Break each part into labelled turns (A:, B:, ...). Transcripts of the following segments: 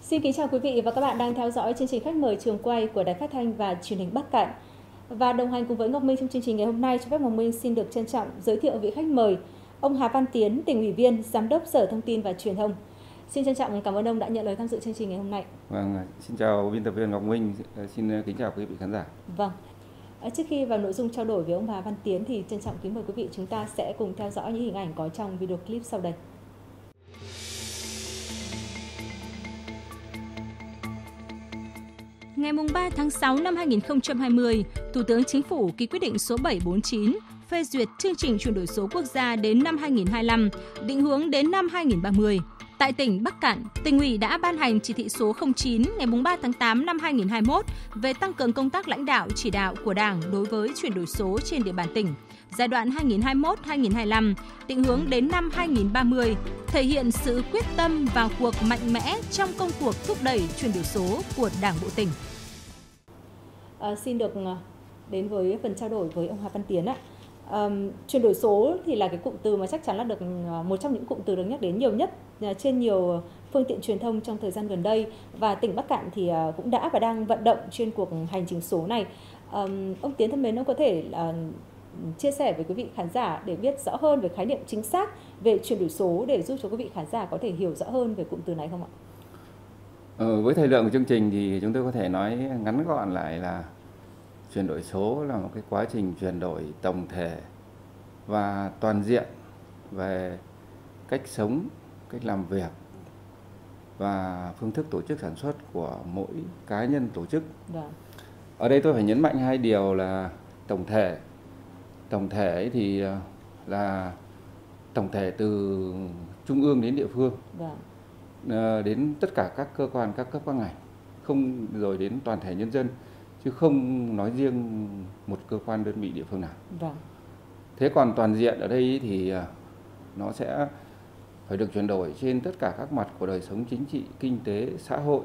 A: Xin kính chào quý vị và các bạn đang theo dõi chương trình Khách mời trường quay của Đài Phát thanh và Truyền hình Bắc Kạn. Và đồng hành cùng với Ngọc Minh trong chương trình ngày hôm nay, cho phép Ngọc Minh xin được trân trọng giới thiệu vị khách mời, ông Hà Văn Tiến, Tỉnh ủy viên, Giám đốc Sở Thông tin và Truyền thông. Xin trân trọng cảm ơn ông đã nhận lời tham dự chương trình ngày hôm nay.
B: Vâng, xin chào biên tập viên Ngọc Minh, xin kính chào quý vị khán giả.
A: Vâng. Trước khi vào nội dung trao đổi với ông Hà Văn Tiến thì trân trọng kính mời quý vị chúng ta sẽ cùng theo dõi những hình ảnh có trong video clip sau đây.
C: Ngày 3 tháng 6 năm 2020, Thủ tướng Chính phủ ký quyết định số 749 phê duyệt chương trình chuyển đổi số quốc gia đến năm 2025, định hướng đến năm 2030. Tại tỉnh Bắc Kạn, Tỉnh ủy đã ban hành chỉ thị số 09 ngày 3 tháng 8 năm 2021 về tăng cường công tác lãnh đạo chỉ đạo của Đảng đối với chuyển đổi số trên địa bàn tỉnh giai đoạn 2021-2025, định hướng đến năm 2030, thể hiện sự quyết tâm vào cuộc mạnh mẽ trong công cuộc thúc đẩy chuyển đổi số của Đảng bộ tỉnh.
A: Xin được đến với phần trao đổi với ông Hà Văn Tiến ạ. Chuyển đổi số thì là cái cụm từ mà chắc chắn là được một trong những cụm từ được nhắc đến nhiều nhất trên nhiều phương tiện truyền thông trong thời gian gần đây, và tỉnh Bắc Kạn thì cũng đã và đang vận động trên cuộc hành trình số này. Ông Tiến thân mến, ông có thể chia sẻ với quý vị khán giả để biết rõ hơn về khái niệm chính xác về chuyển đổi số để giúp cho quý vị khán giả có thể hiểu rõ hơn về cụm từ này không ạ?
B: Với thời lượng của chương trình thì chúng tôi có thể nói ngắn gọn lại là chuyển đổi số là một cái quá trình chuyển đổi tổng thể và toàn diện về cách sống, cách làm việc và phương thức tổ chức sản xuất của mỗi cá nhân tổ chức. Ở đây tôi phải nhấn mạnh hai điều là tổng thể. Tổng thể ấy thì là tổng thể từ trung ương đến địa phương, đến tất cả các cơ quan, các cấp, các ngành, không rồi đến toàn thể nhân dân, chứ không nói riêng một cơ quan đơn vị địa phương nào. Thế còn toàn diện ở đây thì nó sẽ phải được chuyển đổi trên tất cả các mặt của đời sống chính trị, kinh tế, xã hội,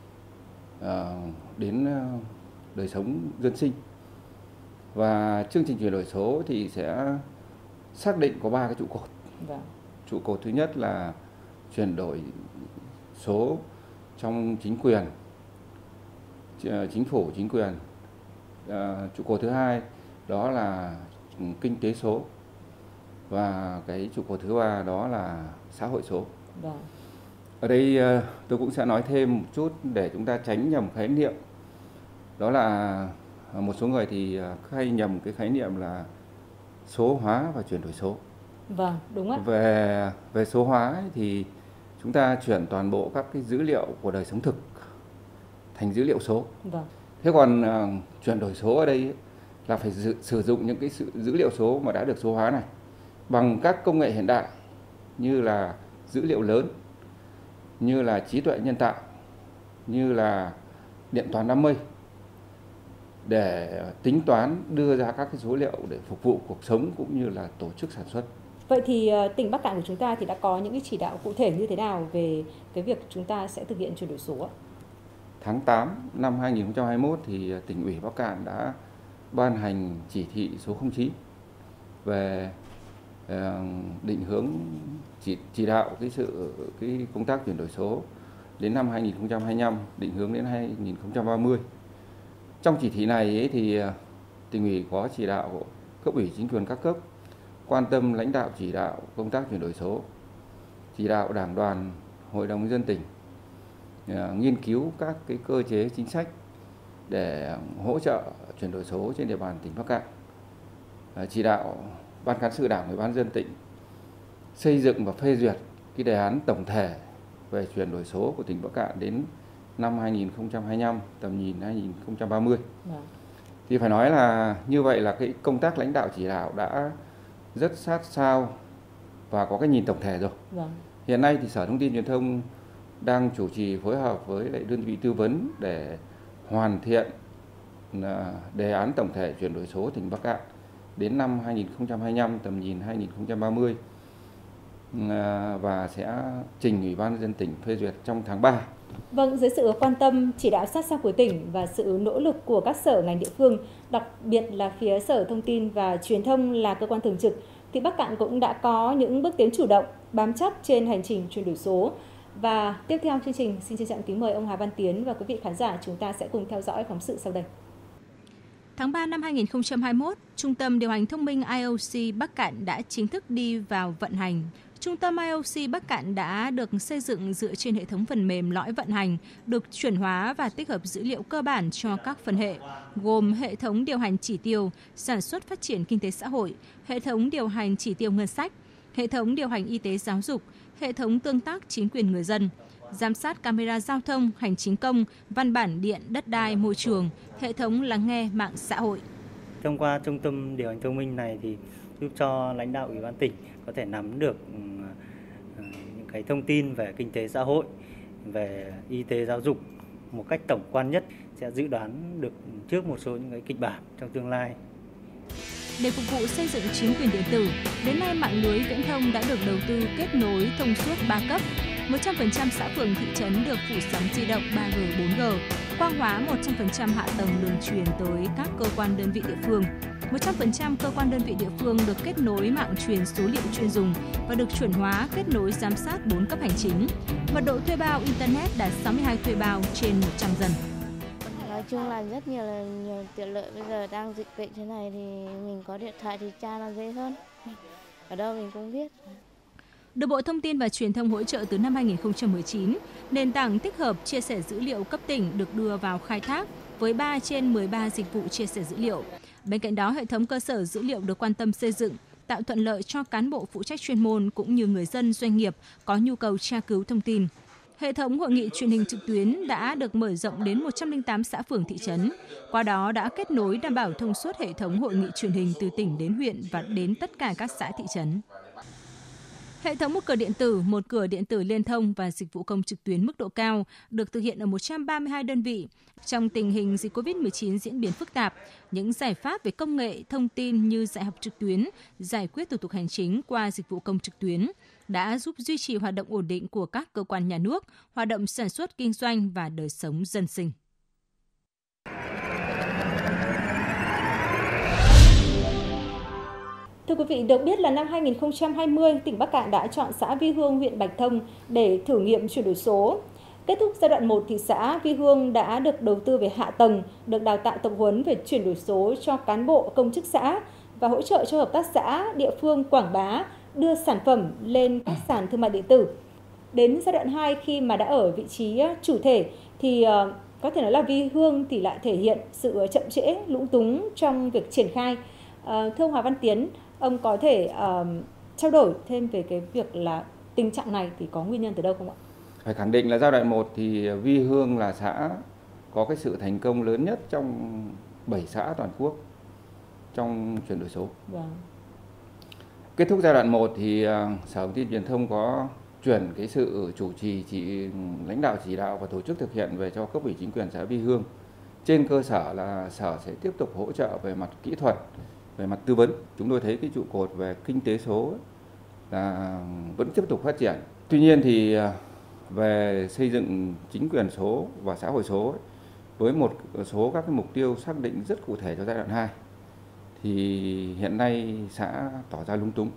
B: đến đời sống dân sinh. Và chương trình chuyển đổi số thì sẽ xác định có 3 cái trụ cột. Trụ cột thứ nhất là chuyển đổi số trong chính quyền, chính phủ, chính quyền. Trụ cột thứ hai đó là kinh tế số, và cái trụ cột thứ ba đó là xã hội số. Ở đây tôi cũng sẽ nói thêm một chút để chúng ta tránh nhầm khái niệm, đó là một số người thì hay nhầm cái khái niệm là số hóa và chuyển đổi số.
A: Vâng, đúng ạ.
B: Về số hóa ấy thì chúng ta chuyển toàn bộ các cái dữ liệu của đời sống thực thành dữ liệu số. Thế còn chuyển đổi số ở đây ấy, là phải sử dụng những cái dữ liệu số mà đã được số hóa này bằng các công nghệ hiện đại như là dữ liệu lớn, như là trí tuệ nhân tạo, như là điện toán đám mây, để tính toán đưa ra các cái số liệu để phục vụ cuộc sống cũng như là tổ chức sản xuất.
A: Vậy thì tỉnh Bắc Kạn của chúng ta thì đã có những cái chỉ đạo cụ thể như thế nào về cái việc chúng ta sẽ thực hiện chuyển đổi số ạ?
B: Tháng 8 năm 2021 thì tỉnh ủy Bắc Kạn đã ban hành chỉ thị số 09 về định hướng chỉ đạo cái công tác chuyển đổi số đến năm 2025, định hướng đến 2030. Trong chỉ thị này ấy thì tỉnh ủy có chỉ đạo cấp ủy chính quyền các cấp quan tâm lãnh đạo chỉ đạo công tác chuyển đổi số, chỉ đạo Đảng đoàn, Hội đồng nhân dân tỉnh nghiên cứu các cái cơ chế chính sách để hỗ trợ chuyển đổi số trên địa bàn tỉnh Bắc Kạn, chỉ đạo Ban cán sự Đảng, Ủy ban nhân dân tỉnh xây dựng và phê duyệt cái đề án tổng thể về chuyển đổi số của tỉnh Bắc Kạn đến năm 2025, tầm nhìn 2030. Thì phải nói là như vậy là cái công tác lãnh đạo chỉ đạo đã rất sát sao và có cái nhìn tổng thể rồi. Hiện nay thì Sở Thông tin Truyền thông đang chủ trì phối hợp với lại đơn vị tư vấn để hoàn thiện đề án tổng thể chuyển đổi số tỉnh Bắc Kạn đến năm 2025, tầm nhìn 2030, và sẽ trình Ủy ban nhân dân tỉnh phê duyệt trong tháng 3.
A: Vâng, dưới sự quan tâm chỉ đạo sát sao của tỉnh và sự nỗ lực của các sở ngành địa phương, đặc biệt là phía Sở Thông tin và Truyền thông là cơ quan thường trực, thì Bắc Kạn cũng đã có những bước tiến chủ động, bám chắc trên hành trình chuyển đổi số. Và tiếp theo chương trình, xin trân trọng kính mời ông Hà Văn Tiến và quý vị khán giả chúng ta sẽ cùng theo dõi phóng sự sau đây.
C: Tháng 3 năm 2021, Trung tâm điều hành thông minh IOC Bắc Cạn đã chính thức đi vào vận hành. Trung tâm IOC Bắc Cạn đã được xây dựng dựa trên hệ thống phần mềm lõi vận hành, được chuẩn hóa và tích hợp dữ liệu cơ bản cho các phân hệ, gồm hệ thống điều hành chỉ tiêu, sản xuất phát triển kinh tế xã hội, hệ thống điều hành chỉ tiêu ngân sách, hệ thống điều hành y tế giáo dục, hệ thống tương tác chính quyền người dân, giám sát camera giao thông, hành chính công, văn bản điện, đất đai, môi trường, hệ thống lắng nghe mạng xã hội.
D: Thông qua trung tâm điều hành thông minh này thì giúp cho lãnh đạo Ủy ban tỉnh có thể nắm được những cái thông tin về kinh tế xã hội, về y tế giáo dục một cách tổng quan nhất, sẽ dự đoán được trước một số những cái kịch bản trong tương lai.
C: Để phục vụ xây dựng chính quyền điện tử, đến nay mạng lưới viễn thông đã được đầu tư kết nối thông suốt 3 cấp. 100% xã phường thị trấn được phủ sóng di động 3G, 4G, quang hóa 100% hạ tầng đường truyền tới các cơ quan đơn vị địa phương. 100% cơ quan đơn vị địa phương được kết nối mạng truyền số liệu chuyên dùng và được chuẩn hóa kết nối giám sát 4 cấp hành chính. Mật độ thuê bao Internet đạt 62 thuê bao trên 100 dân.
E: Nói chung là rất nhiều tiện lợi. Bây giờ đang dịch bệnh thế này thì mình có điện thoại thì tra nó dễ hơn. Ở đâu mình cũng biết.
C: Được Bộ Thông tin và Truyền thông hỗ trợ từ năm 2019, nền tảng tích hợp chia sẻ dữ liệu cấp tỉnh được đưa vào khai thác với 3 trên 13 dịch vụ chia sẻ dữ liệu. Bên cạnh đó, hệ thống cơ sở dữ liệu được quan tâm xây dựng, tạo thuận lợi cho cán bộ phụ trách chuyên môn cũng như người dân doanh nghiệp có nhu cầu tra cứu thông tin. Hệ thống hội nghị truyền hình trực tuyến đã được mở rộng đến 108 xã phường thị trấn. Qua đó đã kết nối đảm bảo thông suốt hệ thống hội nghị truyền hình từ tỉnh đến huyện và đến tất cả các xã thị trấn. Hệ thống một cửa điện tử liên thông và dịch vụ công trực tuyến mức độ cao được thực hiện ở 132 đơn vị. Trong tình hình dịch COVID-19 diễn biến phức tạp, những giải pháp về công nghệ, thông tin như dạy học trực tuyến, giải quyết thủ tục hành chính qua dịch vụ công trực tuyến đã giúp duy trì hoạt động ổn định của các cơ quan nhà nước, hoạt động sản xuất kinh doanh và đời sống dân sinh.
A: Thưa quý vị, được biết là năm 2020, tỉnh Bắc Cạn đã chọn xã Vi Hương, huyện Bạch Thông để thử nghiệm chuyển đổi số. Kết thúc giai đoạn 1 thì xã Vi Hương đã được đầu tư về hạ tầng, được đào tạo tập huấn về chuyển đổi số cho cán bộ công chức xã và hỗ trợ cho hợp tác xã, địa phương quảng bá, đưa sản phẩm lên các sàn thương mại điện tử. Đến giai đoạn 2 khi mà đã ở vị trí chủ thể thì có thể nói là Vi Hương thì lại thể hiện sự chậm trễ, lúng túng trong việc triển khai. Thưa ông Hà Văn Tiến, ông có thể trao đổi thêm về cái việc là tình trạng này thì có nguyên nhân từ đâu không ạ?
B: Phải khẳng định là giai đoạn 1 thì Vi Hương là xã có cái sự thành công lớn nhất trong 7 xã toàn quốc trong chuyển đổi số.
A: Vâng.
B: Kết thúc giai đoạn 1 thì Sở Thông tin Truyền thông có chuyển cái sự chủ trì lãnh đạo chỉ đạo và tổ chức thực hiện về cho cấp ủy chính quyền xã Vi Hương. Trên cơ sở là Sở sẽ tiếp tục hỗ trợ về mặt kỹ thuật, về mặt tư vấn. Chúng tôi thấy cái trụ cột về kinh tế số là vẫn tiếp tục phát triển. Tuy nhiên thì về xây dựng chính quyền số và xã hội số với một số các cái mục tiêu xác định rất cụ thể cho giai đoạn 2 thì hiện nay xã tỏ ra lung túng.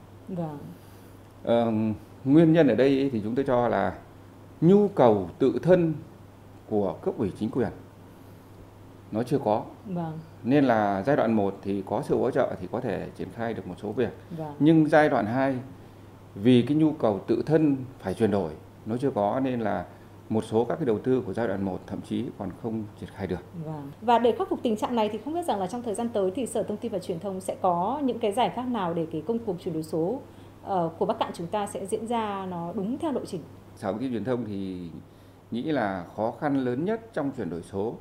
A: Vâng.
B: Nguyên nhân ở đây thì chúng tôi cho là nhu cầu tự thân của cấp ủy chính quyền nó chưa có.
A: Vâng.
B: Nên là giai đoạn 1 thì có sự hỗ trợ thì có thể triển khai được một số việc.
A: Vâng.
B: Nhưng giai đoạn 2 vì cái nhu cầu tự thân phải chuyển đổi nó chưa có nên là một số các cái đầu tư của giai đoạn 1 thậm chí còn không triển khai được.
A: Vâng. Và để khắc phục tình trạng này thì không biết rằng là trong thời gian tới thì Sở Thông tin và Truyền thông sẽ có những cái giải pháp nào để cái công cuộc chuyển đổi số của Bắc Cạn chúng ta sẽ diễn ra nó đúng theo lộ trình?
B: Sở Thông tin Truyền thông thì nghĩ là khó khăn lớn nhất trong chuyển đổi số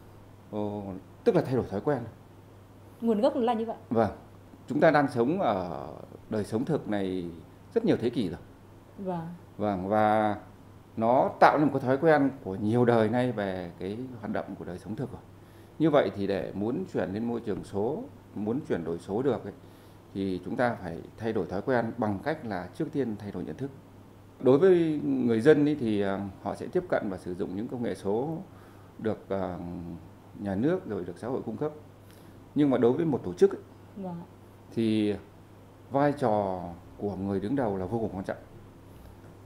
B: tức là thay đổi thói quen.
A: Nguồn gốc là như vậy.
B: Vâng. Chúng ta đang sống ở đời sống thực này rất nhiều thế kỷ rồi.
A: Vâng.
B: Vâng, và nó tạo nên một cái thói quen của nhiều đời nay về cái hoạt động của đời sống thực rồi. Như vậy thì để muốn chuyển lên môi trường số, muốn chuyển đổi số được ấy, thì chúng ta phải thay đổi thói quen bằng cách là trước tiên thay đổi nhận thức. Đối với người dân ấy thì họ sẽ tiếp cận và sử dụng những công nghệ số được nhà nước rồi được xã hội cung cấp. Nhưng mà đối với một tổ chức ấy, thì vai trò của người đứng đầu là vô cùng quan trọng.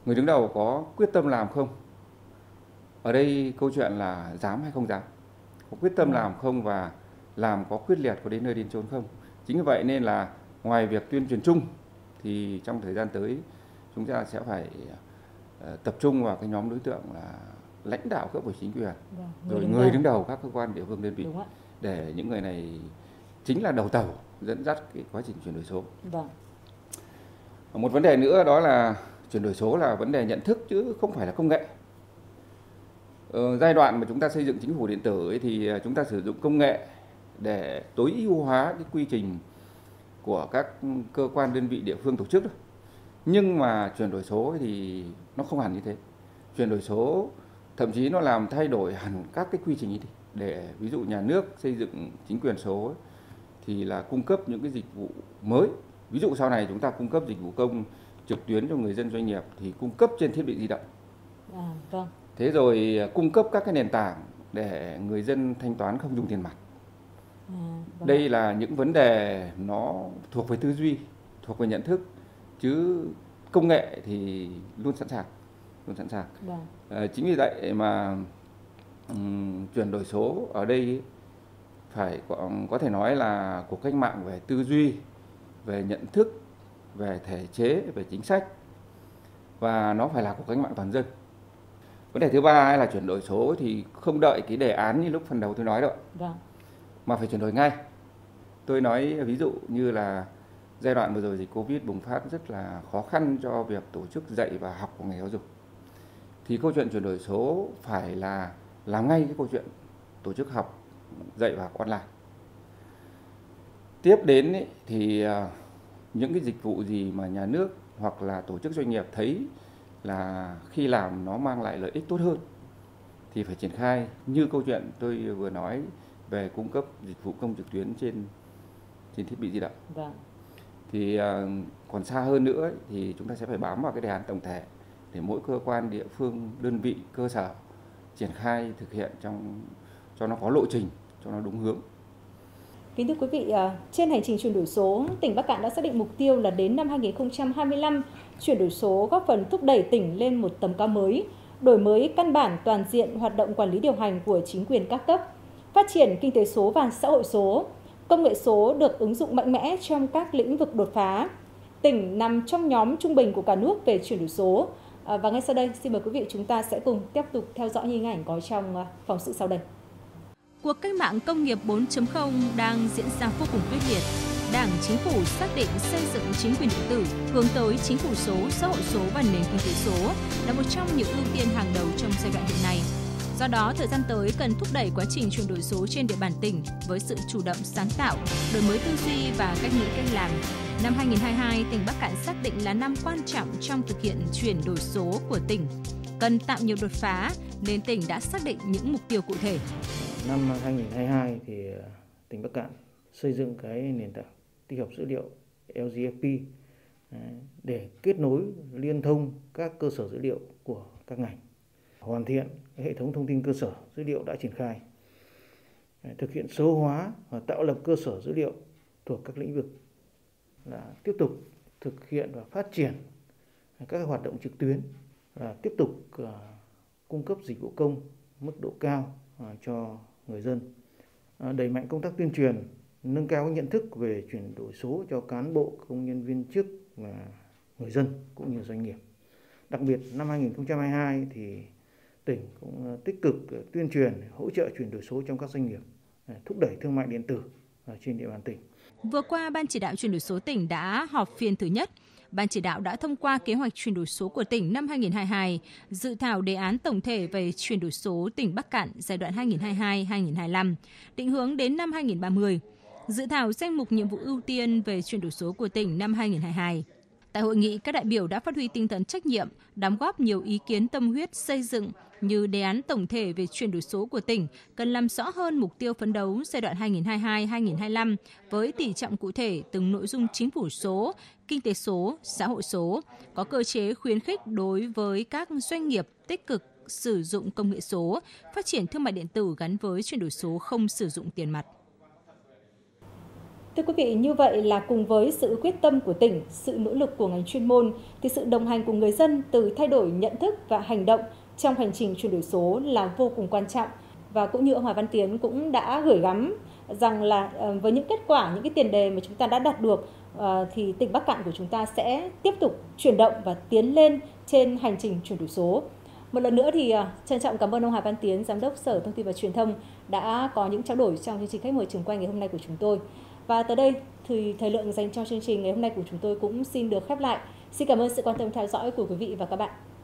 B: người đứng đầu có quyết tâm làm không? Ở đây câu chuyện là dám hay không dám, có quyết tâm làm không và làm có quyết liệt, có đến nơi đến chốn không. Chính vì vậy nên là ngoài việc tuyên truyền chung thì trong thời gian tới chúng ta sẽ phải tập trung vào cái nhóm đối tượng là lãnh đạo cấp ủy chính quyền, rồi người đứng đầu các cơ quan địa phương đơn vị, để những người này chính là đầu tàu dẫn dắt cái quá trình chuyển đổi số. Một vấn đề nữa đó là chuyển đổi số là vấn đề nhận thức chứ không phải là công nghệ. Giai đoạn mà chúng ta xây dựng chính phủ điện tử ấy thì chúng ta sử dụng công nghệ để tối ưu hóa cái quy trình của các cơ quan đơn vị địa phương tổ chức. Nhưng mà chuyển đổi số thì nó không hẳn như thế. Chuyển đổi số thậm chí nó làm thay đổi hẳn các cái quy trình ấy đi. Để ví dụ nhà nước xây dựng chính quyền số ấy, thì là cung cấp những cái dịch vụ mới. Ví dụ sau này chúng ta cung cấp dịch vụ công trực tuyến cho người dân doanh nghiệp thì cung cấp trên thiết bị di động. Thế rồi cung cấp các cái nền tảng để người dân thanh toán không dùng tiền mặt. Đây là những vấn đề nó thuộc về tư duy, thuộc về nhận thức, chứ công nghệ thì luôn sẵn sàng. Chính vì vậy mà chuyển đổi số ở đây phải có thể nói là cuộc cách mạng về tư duy, về nhận thức, về thể chế, về chính sách, và nó phải là cuộc cách mạng toàn dân. Vấn đề thứ ba là chuyển đổi số thì không đợi cái đề án như lúc phần đầu tôi nói đâu, mà phải chuyển đổi ngay. Tôi nói ví dụ như là giai đoạn vừa rồi dịch Covid bùng phát rất là khó khăn cho việc tổ chức dạy và học của ngành giáo dục. Thì câu chuyện chuyển đổi số phải là làm ngay cái câu chuyện tổ chức học, dạy và học online. Tiếp đến ý, thì những cái dịch vụ gì mà nhà nước hoặc là tổ chức doanh nghiệp thấy là khi làm nó mang lại lợi ích tốt hơn thì phải triển khai, như câu chuyện tôi vừa nói về cung cấp dịch vụ công trực tuyến trên thiết bị di động. Thì còn xa hơn nữa ấy, thì chúng ta sẽ phải bám vào cái đề án tổng thể để mỗi cơ quan, địa phương, đơn vị, cơ sở triển khai thực hiện cho nó có lộ trình, cho nó đúng hướng.
A: Kính thưa quý vị, trên hành trình chuyển đổi số, tỉnh Bắc Kạn đã xác định mục tiêu là đến năm 2025, chuyển đổi số góp phần thúc đẩy tỉnh lên một tầm cao mới, đổi mới căn bản toàn diện hoạt động quản lý điều hành của chính quyền các cấp, phát triển kinh tế số và xã hội số. Công nghệ số được ứng dụng mạnh mẽ trong các lĩnh vực đột phá. Tỉnh nằm trong nhóm trung bình của cả nước về chuyển đổi số. Và ngay sau đây, xin mời quý vị chúng ta sẽ cùng tiếp tục theo dõi hình ảnh có trong phóng sự sau đây.
C: Cuộc cách mạng công nghiệp 4.0 đang diễn ra vô cùng quyết liệt. Đảng, Chính phủ xác định xây dựng chính quyền điện tử, hướng tới chính phủ số, xã hội số và nền kinh tế số là một trong những ưu tiên hàng đầu trong giai đoạn hiện nay. Do đó, thời gian tới cần thúc đẩy quá trình chuyển đổi số trên địa bàn tỉnh với sự chủ động sáng tạo, đổi mới tư duy và cách nghĩ cách làm. Năm 2022, tỉnh Bắc Kạn xác định là năm quan trọng trong thực hiện chuyển đổi số của tỉnh. Cần tạo nhiều đột phá nên tỉnh đã xác định những mục tiêu cụ thể.
F: Năm 2022 thì tỉnh Bắc Kạn xây dựng cái nền tảng tích hợp dữ liệu LGFP để kết nối liên thông các cơ sở dữ liệu của các ngành. Hoàn thiện hệ thống thông tin cơ sở dữ liệu đã triển khai, thực hiện số hóa và tạo lập cơ sở dữ liệu thuộc các lĩnh vực, là tiếp tục thực hiện và phát triển các hoạt động trực tuyến, là tiếp tục cung cấp dịch vụ công mức độ cao cho người dân, đẩy mạnh công tác tuyên truyền, nâng cao nhận thức về chuyển đổi số cho cán bộ, công nhân viên chức và người dân cũng như doanh nghiệp. Đặc biệt năm 2022 thì tỉnh cũng tích cực tuyên truyền, hỗ trợ chuyển đổi số trong các doanh nghiệp, thúc đẩy thương mại điện tử trên địa bàn tỉnh.
C: Vừa qua, Ban chỉ đạo chuyển đổi số tỉnh đã họp phiên thứ nhất. Ban chỉ đạo đã thông qua kế hoạch chuyển đổi số của tỉnh năm 2022, dự thảo đề án tổng thể về chuyển đổi số tỉnh Bắc Kạn giai đoạn 2022-2025, định hướng đến năm 2030, dự thảo danh mục nhiệm vụ ưu tiên về chuyển đổi số của tỉnh năm 2022. Tại hội nghị, các đại biểu đã phát huy tinh thần trách nhiệm, đóng góp nhiều ý kiến tâm huyết xây dựng như đề án tổng thể về chuyển đổi số của tỉnh cần làm rõ hơn mục tiêu phấn đấu giai đoạn 2022-2025 với tỷ trọng cụ thể từng nội dung chính phủ số, kinh tế số, xã hội số, có cơ chế khuyến khích đối với các doanh nghiệp tích cực sử dụng công nghệ số, phát triển thương mại điện tử gắn với chuyển đổi số không sử dụng tiền mặt.
A: Thưa quý vị, như vậy là cùng với sự quyết tâm của tỉnh, sự nỗ lực của ngành chuyên môn, thì sự đồng hành của người dân từ thay đổi nhận thức và hành động trong hành trình chuyển đổi số là vô cùng quan trọng. Và cũng như ông Hoàng Văn Tiến cũng đã gửi gắm rằng là với những kết quả, những cái tiền đề mà chúng ta đã đạt được, thì tỉnh Bắc Kạn của chúng ta sẽ tiếp tục chuyển động và tiến lên trên hành trình chuyển đổi số. Một lần nữa thì trân trọng cảm ơn ông Hoàng Văn Tiến, Giám đốc Sở Thông tin và Truyền thông đã có những trao đổi trong chương trình khách mời trường quay ngày hôm nay của chúng tôi. Và tới đây thì thời lượng dành cho chương trình ngày hôm nay của chúng tôi cũng xin được khép lại. Xin cảm ơn sự quan tâm theo dõi của quý vị và các bạn.